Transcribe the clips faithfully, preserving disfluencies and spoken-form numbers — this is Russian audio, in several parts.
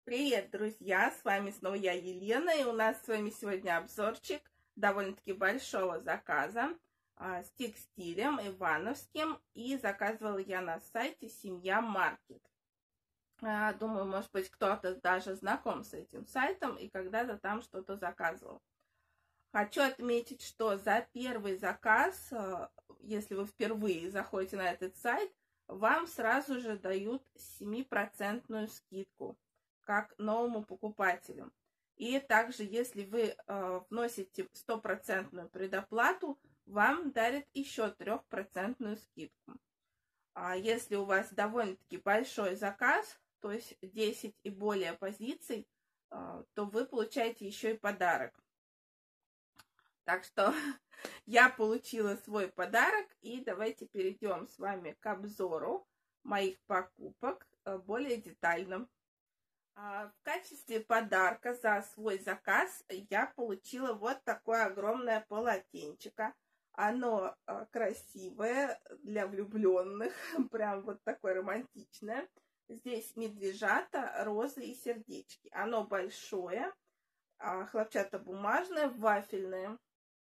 Привет, друзья! С вами снова я, Елена, и у нас с вами сегодня обзорчик довольно-таки большого заказа а, с текстилем ивановским, и заказывала я на сайте Семья Маркет. А, думаю, может быть, кто-то даже знаком с этим сайтом и когда-то там что-то заказывал. Хочу отметить, что за первый заказ, если вы впервые заходите на этот сайт, вам сразу же дают семипроцентную скидку как новому покупателю. И также, если вы э, вносите стопроцентную предоплату, вам дарят еще трехпроцентную скидку. А если у вас довольно-таки большой заказ, то есть десять и более позиций, э, то вы получаете еще и подарок. Так что я получила свой подарок, и давайте перейдем с вами к обзору моих покупок более детально. В качестве подарка за свой заказ я получила вот такое огромное полотенчико. Оно красивое, для влюбленных, прям вот такое романтичное. Здесь медвежата, розы и сердечки. Оно большое, хлопчатобумажное, вафельное.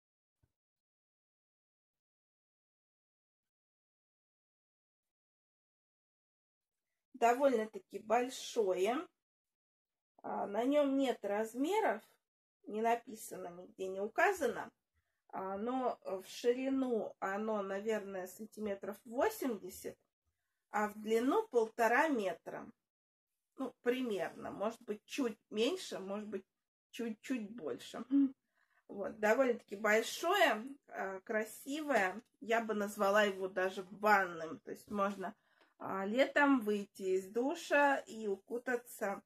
Довольно-таки большое. На нем нет размеров, не написано, нигде не указано, но в ширину оно, наверное, сантиметров восемьдесят, а в длину полтора метра. Ну, примерно, может быть, чуть меньше, может быть, чуть-чуть больше. Вот, довольно-таки большое, красивое. Я бы назвала его даже банным. То есть можно летом выйти из душа и укутаться,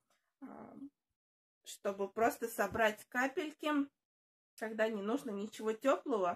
чтобы просто собрать капельки, когда не нужно ничего теплого,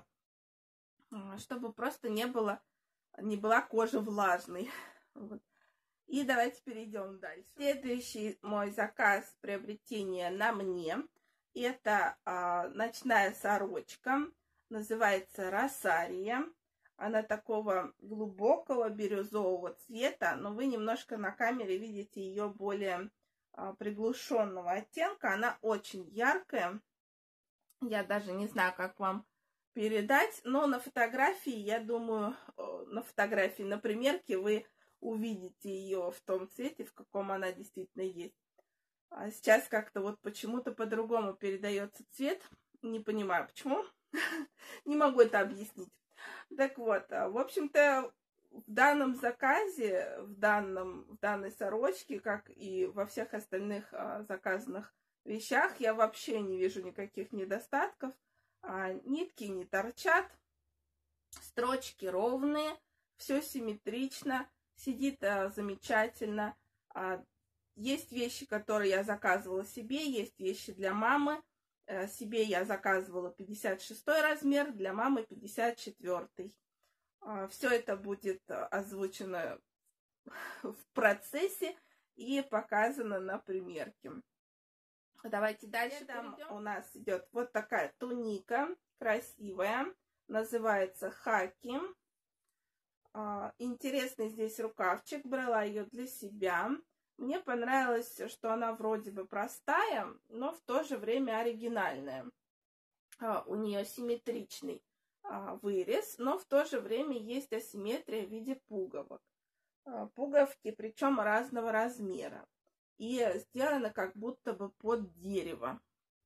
чтобы просто не было, не была кожа влажной. Вот. И давайте перейдем дальше. Следующий мой заказ приобретения на мне. Это а, ночная сорочка, называется Росария. Она такого глубокого бирюзового цвета, но вы немножко на камере видите ее более а, приглушенного оттенка. Она очень яркая. Я даже не знаю, как вам передать, но на фотографии, я думаю, на фотографии, на примерке вы увидите ее в том цвете, в каком она действительно есть. А сейчас как-то вот почему-то по-другому передается цвет. Не понимаю, почему. Не могу это объяснить. Так вот, в общем-то, в данном заказе, в, данном, в данной сорочке, как и во всех остальных заказанных вещах, я вообще не вижу никаких недостатков. Нитки не торчат, строчки ровные, все симметрично, сидит замечательно. Есть вещи, которые я заказывала себе, есть вещи для мамы. Себе я заказывала пятьдесят шестой размер, для мамы пятьдесят четвёртый. Все это будет озвучено в процессе и показано на примерке. Давайте дальше. Там у нас идет вот такая туника красивая, называется хаки. Интересный здесь рукавчик, брала ее для себя. Мне понравилось, что она вроде бы простая, но в то же время оригинальная. У нее симметричный вырез, но в то же время есть асимметрия в виде пуговок. Пуговки, причем разного размера. И сделано как будто бы под дерево.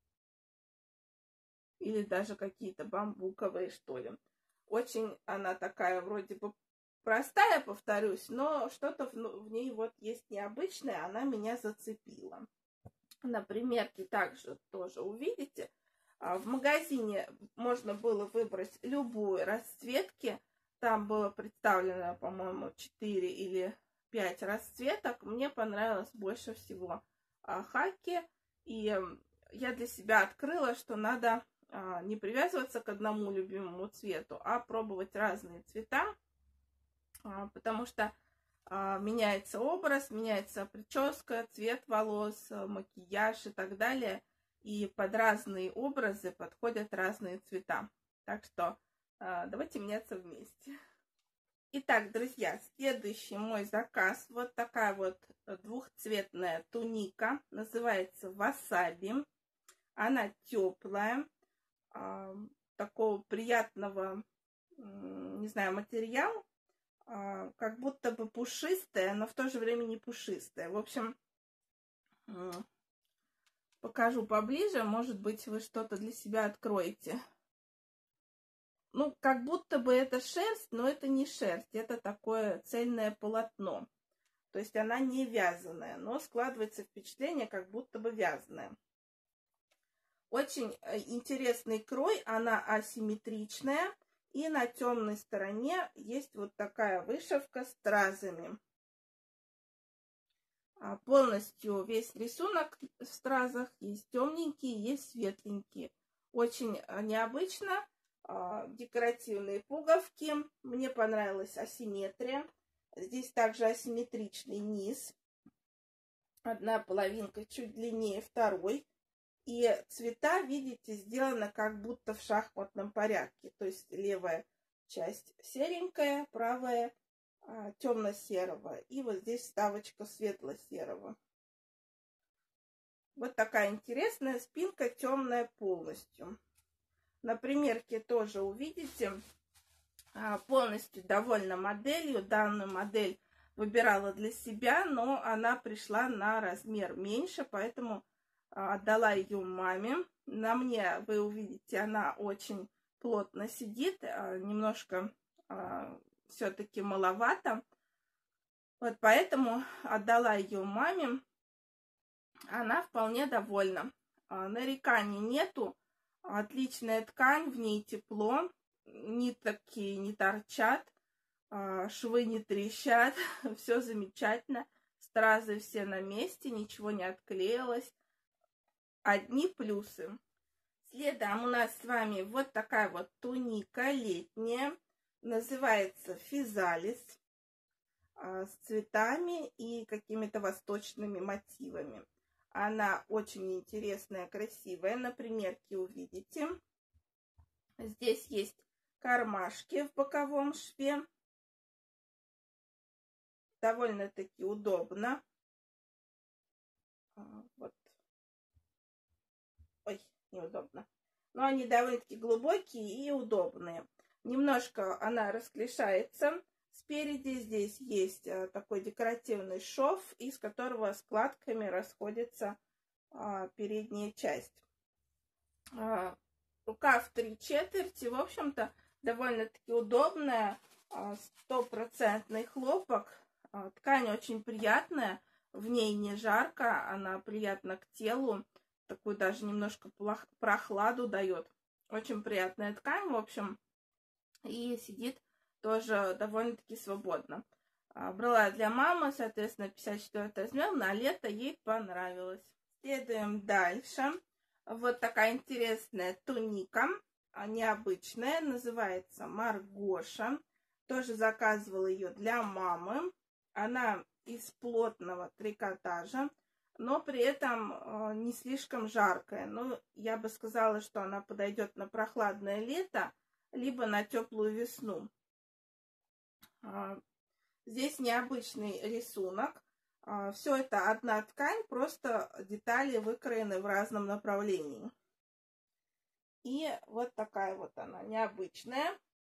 Или даже какие-то бамбуковые, что ли. Очень она такая вроде бы простая, повторюсь, но что-то в, в ней вот есть необычное, она меня зацепила. На примерке также тоже увидите. В магазине можно было выбрать любую расцветки. Там было представлено, по-моему, четыре или пять расцветок. Мне понравилось больше всего хаки. И я для себя открыла, что надо не привязываться к одному любимому цвету, а пробовать разные цвета. Потому что а, меняется образ, меняется прическа, цвет волос, макияж и так далее. И под разные образы подходят разные цвета. Так что а, давайте меняться вместе. Итак, друзья, следующий мой заказ. Вот такая вот двухцветная туника. Называется васаби. Она теплая. Э, такого приятного, э, не знаю, материала. Э, как будто бы пушистая, но в то же время не пушистая. В общем, э, покажу поближе. Может быть, вы что-то для себя откроете. Ну, как будто бы это шерсть, но это не шерсть, это такое цельное полотно. То есть она не вязаная, но складывается впечатление, как будто бы вязаная. Очень интересный крой, она асимметричная. И на темной стороне есть вот такая вышивка с стразами. Полностью весь рисунок в стразах, есть темненькие, есть светленькие. Очень необычно. Декоративные пуговки. Мне понравилась асимметрия. Здесь также асимметричный низ. Одна половинка чуть длиннее второй. И цвета, видите, сделаны как будто в шахматном порядке. То есть левая часть серенькая, правая а, темно-серого. И вот здесь вставочка светло-серого. Вот такая интересная спинка, темная полностью. На примерке тоже увидите. Полностью довольна моделью. Данную модель выбирала для себя, но она пришла на размер меньше, поэтому отдала ее маме. На мне, вы увидите, она очень плотно сидит, немножко все-таки маловато. Вот поэтому отдала ее маме. Она вполне довольна. Нареканий нету. Отличная ткань, в ней тепло, нитки не торчат, швы не трещат, все замечательно, стразы все на месте, ничего не отклеилось, одни плюсы. Следом у нас с вами вот такая вот туника летняя, называется физалис, с цветами и какими-то восточными мотивами. Она очень интересная, красивая. На примерке увидите. Здесь есть кармашки в боковом шве. Довольно-таки удобно. Вот. Ой, неудобно. Но они довольно-таки глубокие и удобные. Немножко она расклешается. Спереди здесь есть такой декоративный шов, из которого складками расходится а, передняя часть. А, рукав три четверти, в общем-то, довольно-таки удобная, стопроцентный хлопок. А, ткань очень приятная, в ней не жарко, она приятна к телу, такую даже немножко прохладу дает. Очень приятная ткань, в общем, и сидит тоже довольно-таки свободно. Брала для мамы, соответственно, пятьдесят четвёртый размер, на лето ей понравилось. Следуем дальше. Вот такая интересная туника, необычная, называется Маргоша. Тоже заказывала ее для мамы. Она из плотного трикотажа, но при этом не слишком жаркая. Ну, я бы сказала, что она подойдет на прохладное лето, либо на теплую весну. Здесь необычный рисунок. Все это одна ткань, просто детали выкроены в разном направлении. И вот такая вот она, необычная.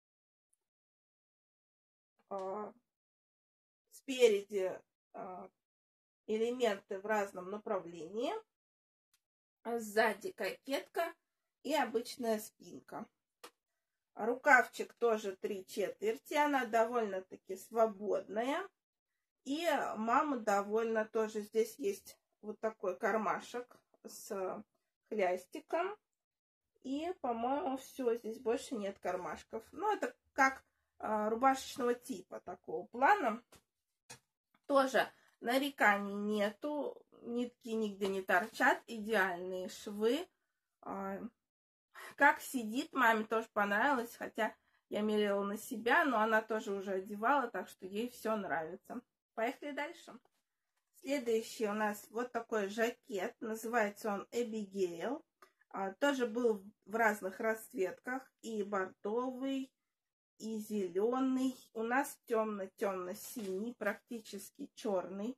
Спереди элементы в разном направлении. Сзади кокетка и обычная спинка. Рукавчик тоже три четверти, она довольно-таки свободная. И мама довольна тоже. Здесь есть вот такой кармашек с хлястиком. И, по-моему, все, здесь больше нет кармашков. Ну, это как а, рубашечного типа такого плана. Тоже нареканий нету, нитки нигде не торчат, идеальные швы. А, Как сидит, маме тоже понравилось, хотя я мерила на себя, но она тоже уже одевала, так что ей все нравится. Поехали дальше. Следующий у нас вот такой жакет, называется он Эбигейл. Тоже был в разных расцветках, и бордовый, и зеленый. У нас темно-темно-синий, практически черный.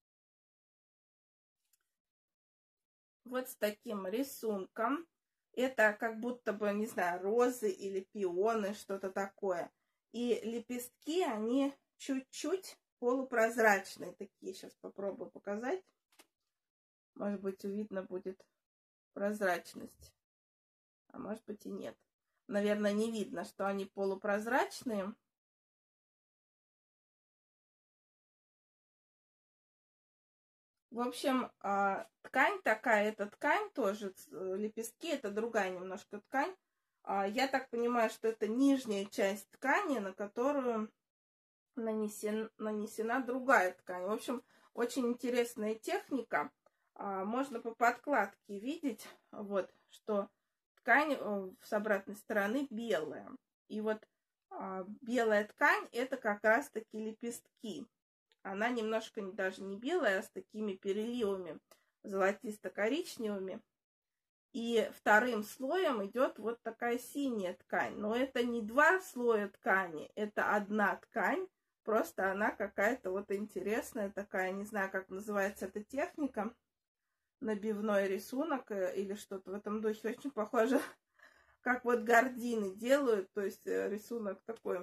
Вот с таким рисунком. Это как будто бы, не знаю, розы или пионы, что-то такое. И лепестки, они чуть-чуть полупрозрачные такие. Сейчас попробую показать. Может быть, видно будет прозрачность. А может быть и нет. Наверное, не видно, что они полупрозрачные. В общем, ткань такая, эта ткань тоже, лепестки, это другая немножко ткань. Я так понимаю, что это нижняя часть ткани, на которую нанесен, нанесена другая ткань. В общем, очень интересная техника. Можно по подкладке видеть, вот, что ткань с обратной стороны белая. И вот белая ткань — это как раз-таки лепестки. Она немножко даже не белая, а с такими переливами золотисто-коричневыми. И вторым слоем идет вот такая синяя ткань. Но это не два слоя ткани, это одна ткань. Просто она какая-то вот интересная такая, не знаю, как называется эта техника. Набивной рисунок или что-то в этом духе. Очень похоже, как вот гардины делают. То есть рисунок такой,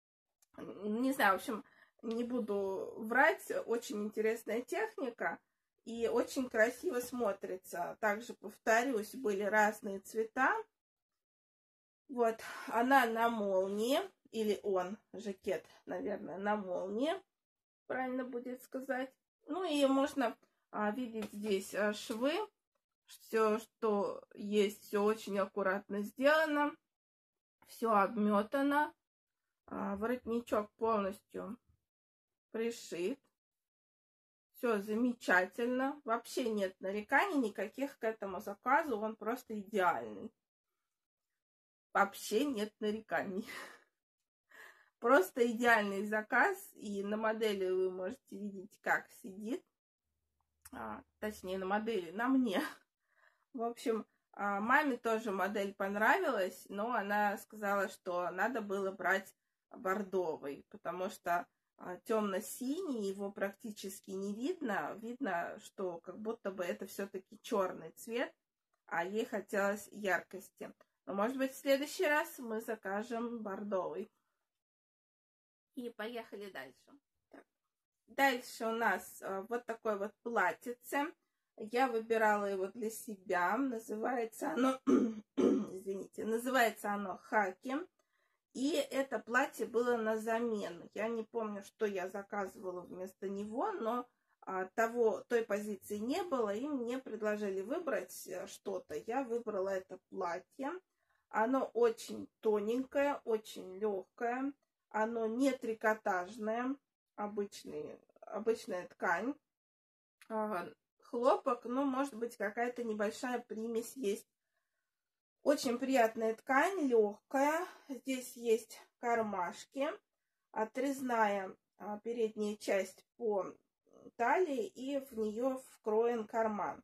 не знаю, в общем... Не буду врать, очень интересная техника и очень красиво смотрится. Также, повторюсь, были разные цвета. Вот, она на молнии, или он, жакет, наверное, на молнии, правильно будет сказать. Ну и можно а, видеть здесь а, швы, все, что есть, все очень аккуратно сделано, все обметано. А, воротничок полностью пришит. Все замечательно. Вообще нет нареканий никаких к этому заказу. Он просто идеальный. Вообще нет нареканий. Просто идеальный заказ. И на модели вы можете видеть, как сидит. А, точнее, на модели, на мне. В общем, маме тоже модель понравилась, но она сказала, что надо было брать бордовый, потому что темно-синий, его практически не видно. Видно, что как будто бы это все-таки черный цвет, а ей хотелось яркости. Но, может быть, в следующий раз мы закажем бордовый. И поехали дальше. Так. Дальше у нас вот такое вот платьице. Я выбирала его для себя. Называется оно, извините, называется оно «Хаки». И это платье было на замену. Я не помню, что я заказывала вместо него, но а, того, той позиции не было, и мне предложили выбрать что-то. Я выбрала это платье. Оно очень тоненькое, очень легкое. Оно не трикотажное, обычный, обычная ткань. А, хлопок, ну, может быть, какая-то небольшая примесь есть. Очень приятная ткань, легкая. Здесь есть кармашки, отрезная передняя часть по талии, и в нее вкроен карман.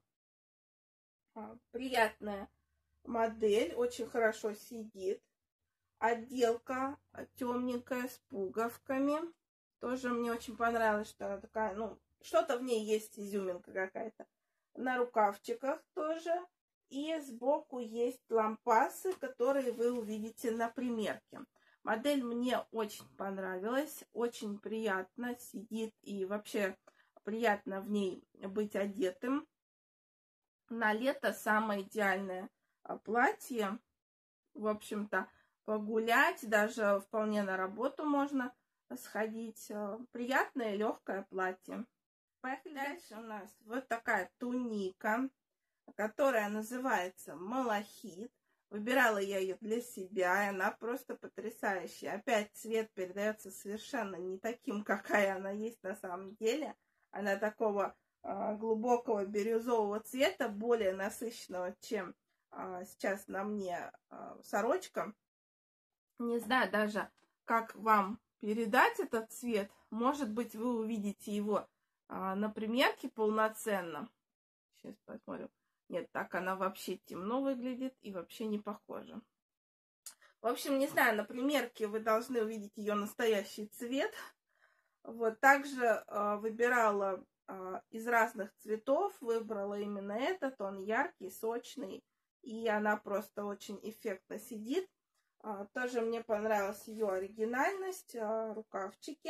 Приятная модель, очень хорошо сидит. Отделка темненькая с пуговками. Тоже мне очень понравилось, что она такая, ну, что-то в ней есть, изюминка какая-то. На рукавчиках тоже. И сбоку есть лампасы, которые вы увидите на примерке. Модель мне очень понравилась, очень приятно сидит и вообще приятно в ней быть одетым. На лето самое идеальное платье. В общем-то, погулять, даже вполне на работу можно сходить. Приятное легкое платье. Поехали дальше. У нас вот такая туника, которая называется «Малахит». Выбирала я ее для себя, и она просто потрясающая. Опять цвет передается совершенно не таким, какая она есть на самом деле. Она такого э, глубокого бирюзового цвета, более насыщенного, чем э, сейчас на мне э, сорочка. Не знаю даже, как вам передать этот цвет. Может быть, вы увидите его э, на примерке полноценно. Сейчас посмотрим. Нет, так она вообще темно выглядит и вообще не похожа. В В общем, не знаю, на примерке вы должны увидеть ее настоящий цвет. Вот, также э, выбирала э, из разных цветов, выбрала именно этот, он яркий, сочный, и она просто очень эффектно сидит. Э, тоже мне понравилась ее оригинальность, э, рукавчики,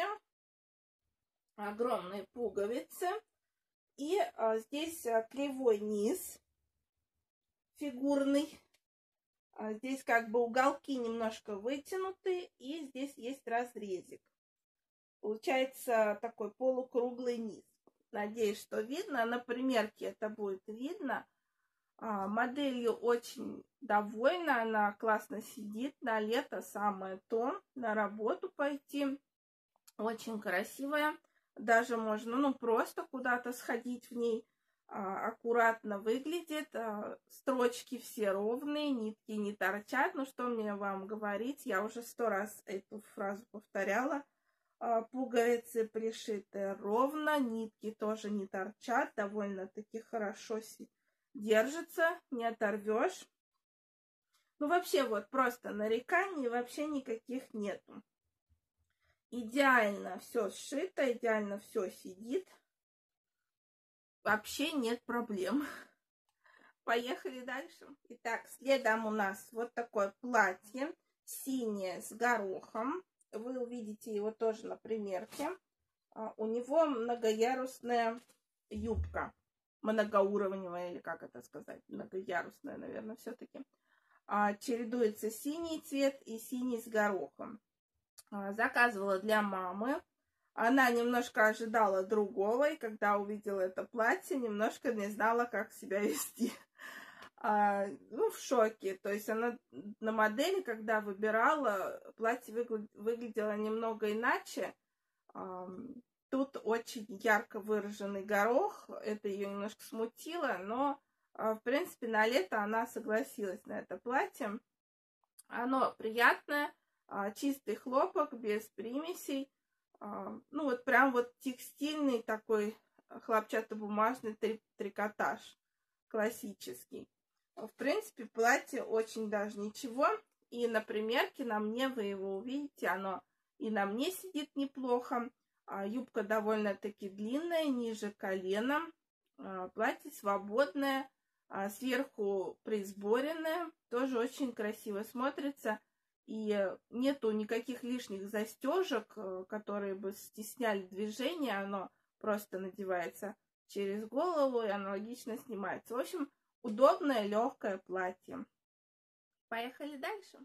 огромные пуговицы, и э, здесь э, кривой низ, фигурный. А здесь как бы уголки немножко вытянуты, и здесь есть разрезик. Получается такой полукруглый низ. Надеюсь, что видно. На примерке это будет видно. А, моделью очень довольна. Она классно сидит. На лето самое то. На работу пойти. Очень красивая. Даже можно, ну, просто куда-то сходить в ней. А, аккуратно выглядит. А, строчки все ровные. Нитки не торчат. Ну, что мне вам говорить? Я уже сто раз эту фразу повторяла. Пуговицы пришиты ровно, нитки тоже не торчат, довольно-таки хорошо держится, не оторвешь. Ну, вообще, вот просто нареканий вообще никаких нету. Идеально все сшито, идеально все сидит. Вообще нет проблем. Поехали дальше. Итак, следом у нас вот такое платье, синее с горохом. Вы увидите его тоже на примерке. У него многоярусная юбка. Многоуровневая, или как это сказать? Многоярусная, наверное, все-таки. Чередуется синий цвет и синий с горохом. Заказывала для мамы. Она немножко ожидала другого, и когда увидела это платье, немножко не знала, как себя вести. А, ну, в шоке. То есть она на модели, когда выбирала, платье выглядело немного иначе. А, тут очень ярко выраженный горох. Это ее немножко смутило, но, а, в принципе, на лето она согласилась на это платье. Оно приятное, а, чистый хлопок, без примесей. А, ну, вот прям вот текстильный такой хлопчатобумажный три- трикотаж классический. В принципе, платье очень даже ничего. И на примерке на мне вы его увидите. Оно и на мне сидит неплохо. А юбка довольно-таки длинная, ниже колена. А платье свободное. А сверху присборенное. Тоже очень красиво смотрится. И нету никаких лишних застежек, которые бы стесняли движение. Оно просто надевается через голову и аналогично снимается. В общем, удобное, легкое платье. Поехали дальше.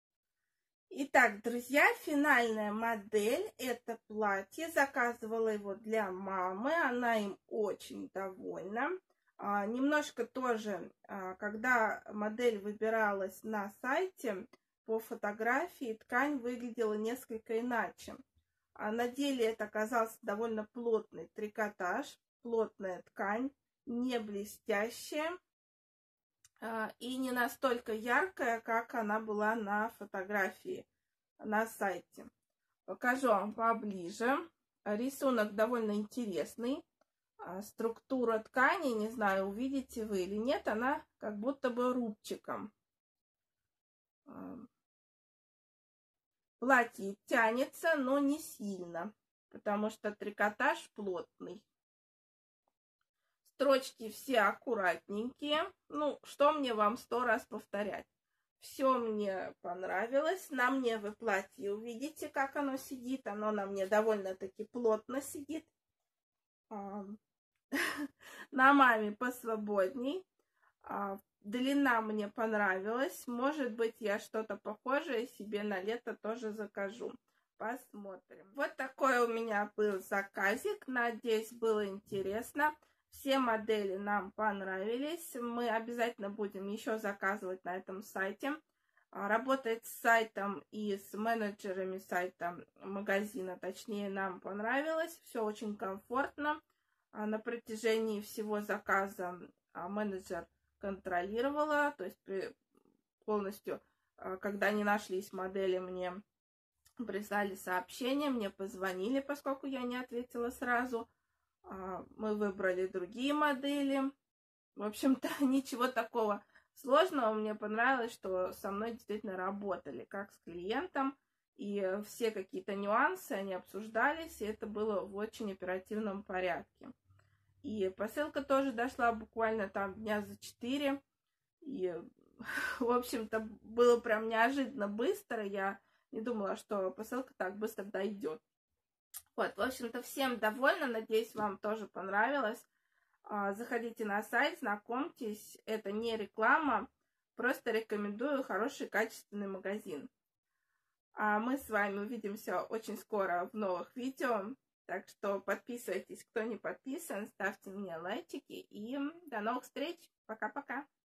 Итак, друзья, финальная модель. Это платье. Заказывала его для мамы. Она им очень довольна. А, немножко тоже, а, когда модель выбиралась на сайте, по фотографии ткань выглядела несколько иначе. А на деле это оказался довольно плотный трикотаж, плотная ткань, не блестящая. И не настолько яркая, как она была на фотографии на сайте. Покажу вам поближе. Рисунок довольно интересный. Структура ткани, не знаю, увидите вы или нет, она как будто бы рубчиком. Платье тянется, но не сильно, потому что трикотаж плотный. Строчки все аккуратненькие. Ну, что мне вам сто раз повторять. Все мне понравилось. На мне вы платье увидите, как оно сидит. Оно на мне довольно-таки плотно сидит. На маме посвободней. Длина мне понравилась. Может быть, я что-то похожее себе на лето тоже закажу. Посмотрим. Вот такой у меня был заказик. Надеюсь, было интересно. Все модели нам понравились. Мы обязательно будем еще заказывать на этом сайте. Работать с сайтом и с менеджерами сайта магазина, точнее, нам понравилось. Все очень комфортно. На протяжении всего заказа менеджер контролировала, то есть полностью, когда не нашлись модели, мне прислали сообщение, мне позвонили, поскольку я не ответила сразу. Мы выбрали другие модели. В общем-то, ничего такого сложного. Мне понравилось, что со мной действительно работали, как с клиентом, и все какие-то нюансы, они обсуждались, и это было в очень оперативном порядке. И посылка тоже дошла буквально там дня за четыре, и, в общем-то, было прям неожиданно быстро, я не думала, что посылка так быстро дойдет. Вот, в общем-то, всем довольна, надеюсь, вам тоже понравилось. Заходите на сайт, знакомьтесь, это не реклама, просто рекомендую хороший качественный магазин. А мы с вами увидимся очень скоро в новых видео, так что подписывайтесь, кто не подписан, ставьте мне лайчики, и до новых встреч, пока-пока!